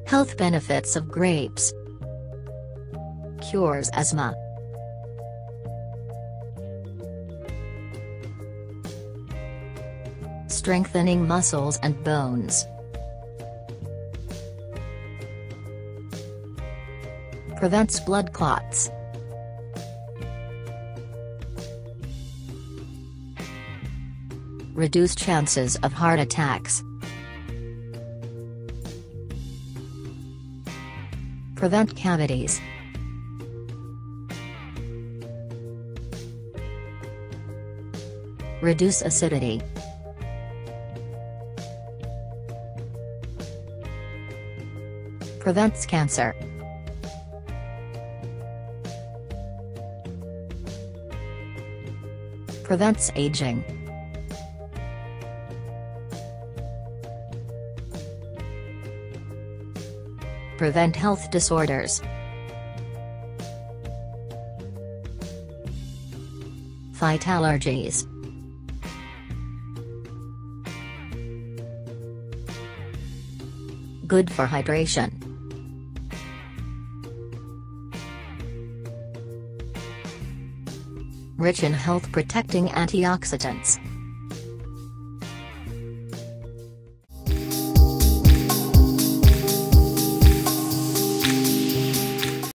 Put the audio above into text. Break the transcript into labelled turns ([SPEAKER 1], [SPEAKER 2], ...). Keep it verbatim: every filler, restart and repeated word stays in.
[SPEAKER 1] Health benefits of grapes. Cures asthma. Strengthening muscles and bones. Prevents blood clots. Reduce chances of heart attacks. Prevent cavities. Reduce acidity. Prevents cancer. Prevents aging. Prevent health disorders. Fight allergies. Good for hydration. Rich in health-protecting antioxidants.